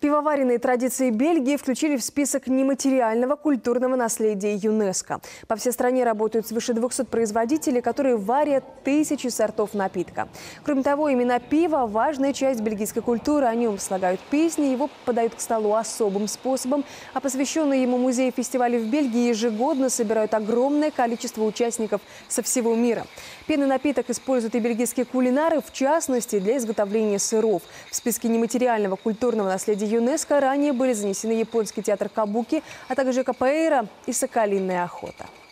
Пивоваренные традиции Бельгии включили в список нематериального культурного наследия ЮНЕСКО. По всей стране работают свыше 200 производителей, которые варят тысячи сортов напитка. Кроме того, именно пиво – важная часть бельгийской культуры. О нем слагают песни, его подают к столу особым способом. А посвященные ему музеи и фестивали в Бельгии ежегодно собирают огромное количество участников со всего мира. Пенный напиток используют и бельгийские кулинары, в частности, для изготовления сыров. В списке нематериального культурного наследия ЮНЕСКО ранее были занесены японский театр кабуки, а также капоэйра и соколиная охота.